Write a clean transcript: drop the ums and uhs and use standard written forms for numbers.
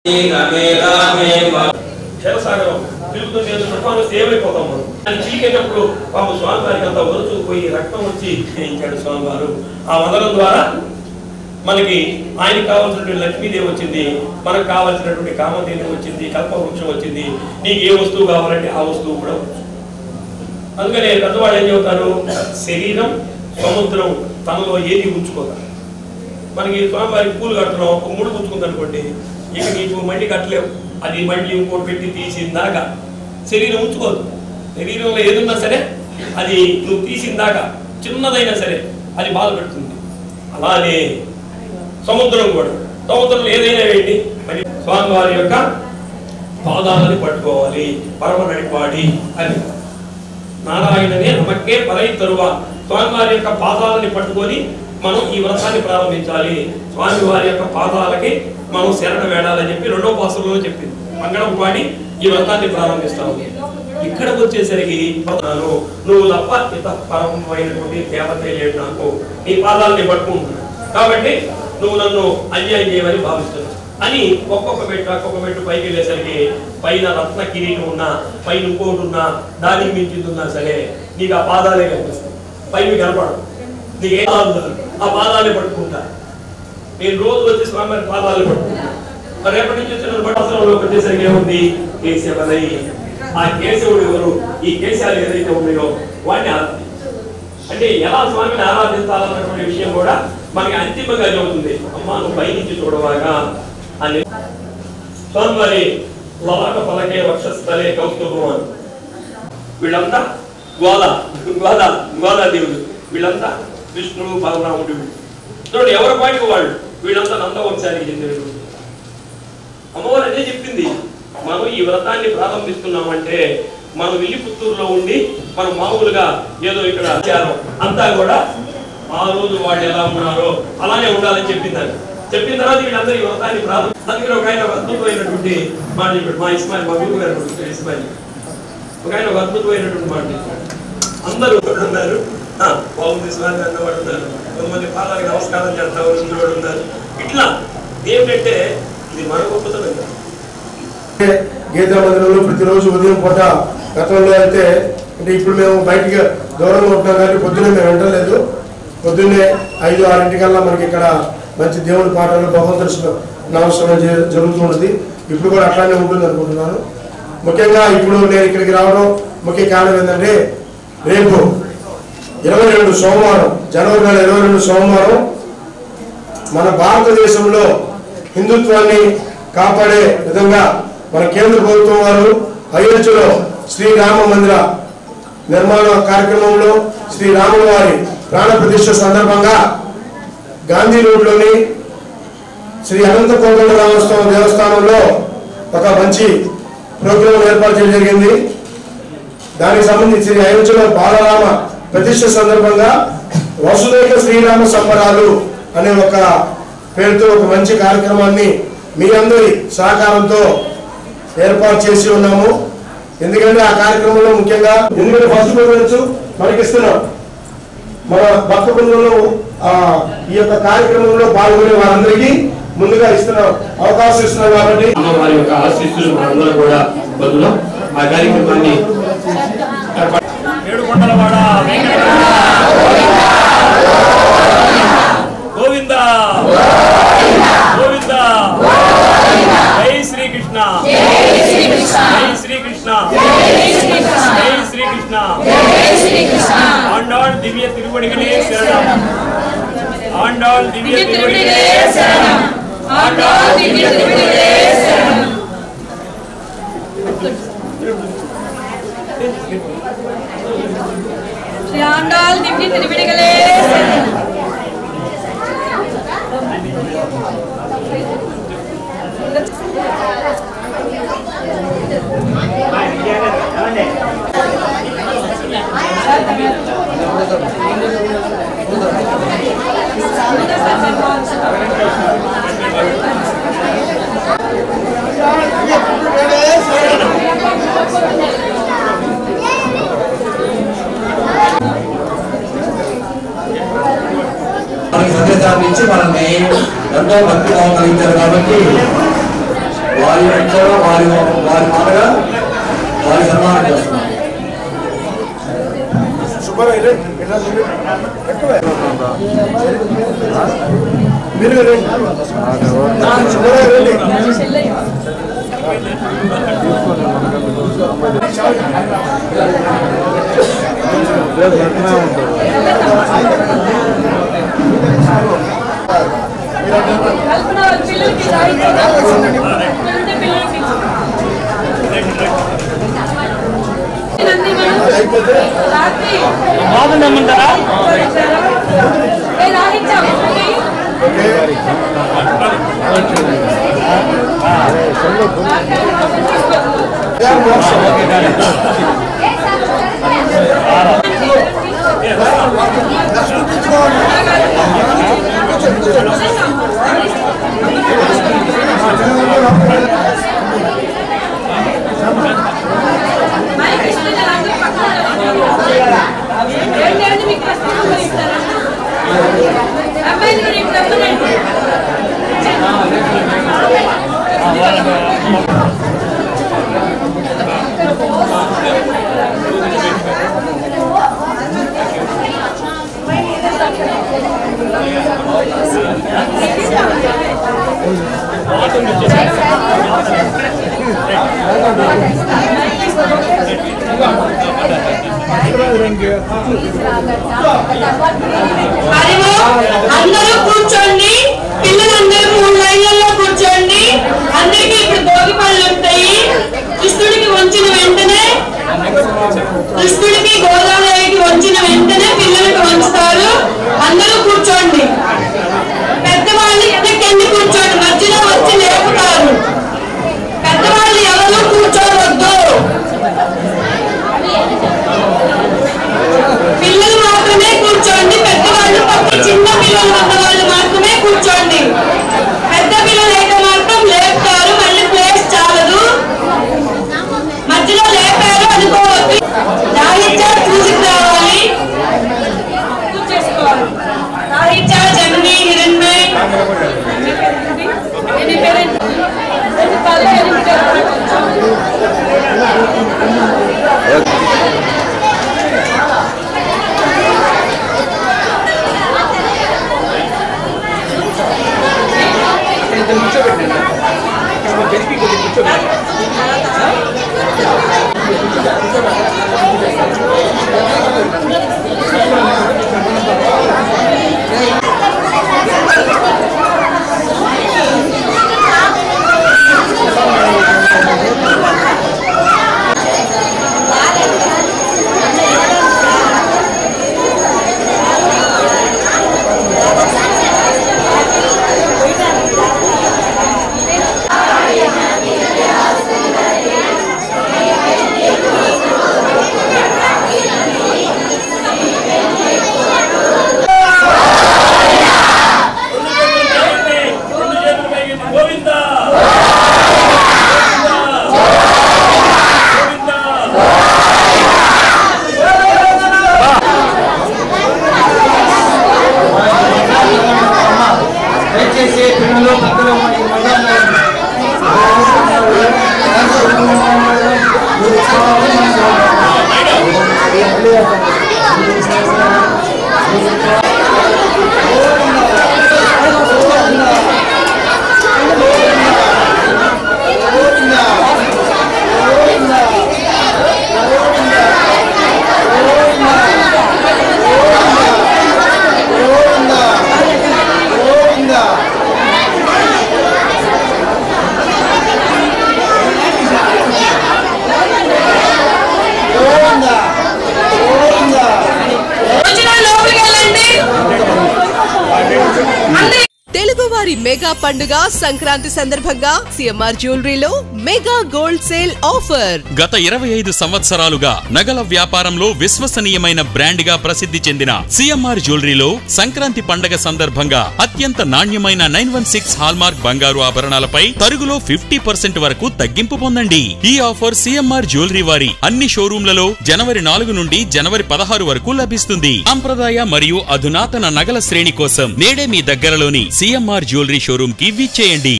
ఏమైపోతాం మనం అని చీకేటప్పుడు పాపం స్వామి వారికి అంతా వరుచుకుపోయి రక్తం వచ్చి చేయించాడు స్వామి వారు. ఆ వదలం ద్వారా మనకి ఆయనకి కావాల్సినటువంటి లక్ష్మీదేవి వచ్చింది, మనకు కావాల్సినటువంటి కామధేను వచ్చింది, కల్పవృక్షం వచ్చింది. నీకు ఏ వస్తువు కావాలంటే ఆ వస్తువు కూడా వచ్చు. అందుకనే పెద్దవాళ్ళు ఏం చెబుతారు, శరీరం సముద్రం తనలో ఏది ఉంచుకోతారు. మనకి స్వామివారికి పూలు కడుతున్నాం, ఒక ముడు ఉంచుకుంది అనుకోండి, ఇక నీకు మళ్ళీ కట్టలేవు. అది మళ్ళీ ఇంకోటి పెట్టి తీసిందాక శరీరం ఉంచుకోదు. శరీరంలో ఏదున్నా సరే అది నువ్వు తీసిందాక చిన్నదైనా సరే అది బాధ పెడుతుంది. అలానే సముద్రం కూడా, సముద్రంలో ఏదైనా వేయండి మరి స్వామివారి యొక్క పాదాలని పట్టుకోవాలి. పరమ నడిపాడి అని నారాయణనే నమక్కే పరై తరువా. స్వామివారి యొక్క పాదాలని పట్టుకొని మనం ఈ వ్రతాన్ని ప్రారంభించాలి. స్వామివారి యొక్క పాదాలకి మనం శరణ వేడాలని చెప్పి 2వ పాసులో చెప్పింది. మంగళం పాడి ఈ వ్రతాన్ని ప్రారంభిస్తాము. ఇక్కడికి వచ్చేసరికి నువ్వు తప్ప ఇత పరమైనటువంటి దేవత లేదు, నాకు నీ పాదాలని పట్టుకుంటున్నాను కాబట్టి నువ్వు నన్ను అన్యాయం చేయమని భావిస్తున్నావు అని ఒక్కొక్క మెట్టు పైకి వెళ్ళేసరికి పైన రత్న కిరీటం ఉన్నా, పైన ఇంకోటి ఉన్నా, దానికి మించింది ఉన్నా సరే నీకు ఆ పాదాలే కనిపిస్తాయి, పైకి కనపడదు. నీకు ఏ ఆ పాదాలే పట్టుకుంటా. నేను రోజు వచ్చి స్వామి పాదాలు పట్టుకుంటా. మరి రేపటి నుంచి వచ్చిన పట్టసంలోకి వచ్చేసరికి ఏముంది, కేశవదై. ఆ కేశవుడు ఎవరు? ఈ కేశాలు ఏదైతే ఉన్నాయో వాడిని ఆరాధించాలి. అంటే ఎలా స్వామిని ఆరాధించాలన్నటువంటి విషయం కూడా మనకి అంతిమంగా చెబుతుంది. అమ్మా నువ్వు పైనుంచి చూడవాగా అని స్వామివారి లలాట పలకే వక్షస్థలే కౌస్తుభం అని. వీళ్ళంతా గోదాదేవుడు, వీళ్ళంతా విష్ణువు బలరాముడు. చూడండి ఎవరి పాటికి వాళ్ళు, వీళ్ళంతా నందవంశానికి చెందినటువంటి. అమ్మవారు అదే చెప్పింది, మనం ఈ వ్రతాన్ని ప్రారంభిస్తున్నామంటే మనం విల్లిపుత్తూరులో ఉండి మనం మామూలుగా ఏదో ఇక్కడ ఆచారం అంతా కూడా ఆ రోజు వాళ్ళు ఎలా ఉన్నారో అలానే ఉండాలని చెప్పిందని. చెప్పిన తర్వాత వీళ్ళందరూ ఈ వ్రతాన్ని అందుకని ఒక ఆయన అద్భుతమైనటువంటి మాట చెప్పాడు. మా ఇస్మాయిల్, మా గురువు గారు ఇస్మాయిల్ ఒక ఆయన ఒక అద్భుతమైనటువంటి మాట చెప్పాడు. అందరూ ఉన్నారు, బాగుంది ఇస్మాయిల్ అన్నవాడు ఉన్నారు, కొంతమంది పాదాలకు నమస్కారం చేస్తారు వాడు ఉన్నారు. ఇట్లా ఏమిటంటే ఇది మన గొప్పతనం. గీతా మందిరంలో ప్రతిరోజు ఉదయం పూట, గతంలో అయితే అంటే ఇప్పుడు మేము బయటికి దూరంగా ఉంటున్నాం కాబట్టి పొద్దున్నే మేము వింటలేదు. పొద్దున్నే 5-6 మనకి ఇక్కడ మంచి దేవుడి పాటలు, భగవంతుడు నమస్కారం జరుగుతున్నది. ఇప్పుడు కూడా అట్లానే ఉంటుంది అనుకుంటున్నాను. ముఖ్యంగా ఇప్పుడు నేను ఇక్కడికి రావడం ముఖ్య కారణం ఏంటంటే రేపు 22 సోమవారం, జనవరి నెల 22 సోమవారం మన భారతదేశంలో హిందుత్వాన్ని కాపాడే విధంగా మన కేంద్ర ప్రభుత్వం వారు అయోధ్యలో శ్రీరామ మందిర నిర్మాణ కార్యక్రమంలో శ్రీరాముల వారి ప్రాణ ప్రతిష్ఠ సందర్భంగా గాంధీ రోడ్లోని శ్రీ అనంత కోదండ రామస్వామి దేవస్థానంలో ఒక మంచి ప్రోగ్రాం ఏర్పాటు చేయడం జరిగింది. దానికి సంబంధించి శ్రీ అయోధ్యలో బాలరామ ప్రతిష్ఠ సందర్భంగా వసుదైక శ్రీరామ సంబరాలు అనే ఒక పేరుతో ఒక మంచి కార్యక్రమాన్ని మీ అందరి సహకారంతో ఏర్పాటు చేసి ఉన్నాము. ఎందుకంటే ఆ కార్యక్రమంలో ముఖ్యంగా ఎందుకంటే ఫస్ట్ ప్రిఫరెన్స్ మనకి ఇస్తున్నాం. మన భక్త బృందంలో ఈ యొక్క కార్యక్రమంలో పాల్గొనే వారందరికీ ముందుగా అవకాశం ఇస్తున్నాం కాబట్టి వారి యొక్క ఆశీస్సులు మనందరూ కూడా బదులు ఆ కార్యక్రమాన్ని ఏడుకొండలవాడ గోవింద గోవింద. జై శ్రీకృష్ణ, జై శ్రీకృష్ణ, జై శ్రీకృష్ణ. ఆండాళ్ దివ్య తిరువడిகளே శరణం, ఆండాళ్ దివ్య తిరువడిகளே శరణం, ఆండాళ్ దివ్య తిరువడిகளే శరణం. శ్రీ ఆండాళ్ దివ్య తిరువడిகளே శరణం. సందేశాన్ని ఇచ్చి మనల్ని ఎంతో భక్తి భావం కలిగించారు కాబట్టి వారి ఇంట్లో వారి మాటగా వారి సన్మానం చేస్తున్నాం. అందరూ కూర్చోండి, పిల్లలందరూ 3 లైన్లలో కూర్చోండి. అందరికీ ఇప్పుడు భోగి పళ్ళు ఉంటాయి. కృష్ణుడికి వంచిన వెంటనే కృష్ణుడికి గోదావరికి వంచిన వెంటనే పిల్లలకు వంచుతారు. అందరూ కూర్చోండి. పెద్దవాళ్ళు ఎదకెళ్ళి కూర్చోండి, మధ్యలో వచ్చి లేపుతారు. పెద్దవాళ్ళు ఎవరు కూర్చోవద్దు, పిల్లలు మాత్రమే కూర్చోండి. పెద్దవాళ్ళు పక్కన చిన్న పిల్లలు ఉన్న వాళ్ళు మాత్రమే కూర్చోండి. పెద్ద పిల్లలు అయితే మాత్రం లేపుతారు, మళ్ళీ ప్లేస్ చాలదు. మధ్యలో లేపారు అనుకోవద్దు. రాహిత్య చూసుకు రావాలి, చేసుకోవాలి. రాహిత్య జన్మి హిరణ్మయ్ తెలుగువారి మెగా పండుగ సంక్రాంతి సందర్భంగా సిఎంఆర్ జ్యువెలరీలో మెగా గోల్డ్ సేల్ ఆఫర్. గత 25 సంవత్సరాలుగా నగల వ్యాపారంలో విశ్వసనీయమైన బ్రాండ్ గా ప్రసిద్ధి చెందిన సిఎంఆర్ జ్యువెలరీలో సంక్రాంతి పండుగ సందర్భంగా అత్యంత నాణ్యమైన 916 హాల్మార్క్ బంగారు ఆభరణాలపై తరుగులో 50% వరకు తగ్గింపు పొందండి. ఈ ఆఫర్ సిఎంఆర్ జ్యువెలరీ వారి అన్ని షోరూంలలో జనవరి 4 నుండి జనవరి 16 వరకు లభిస్తుంది. సాంప్రదాయ మరియు అధునాతన నగల శ్రేణి కోసం నేడే మీ దగ్గరలోని సిఎంఆర్ జ్యువెలరీ షోరూమ్ కి విచ్చేయండి.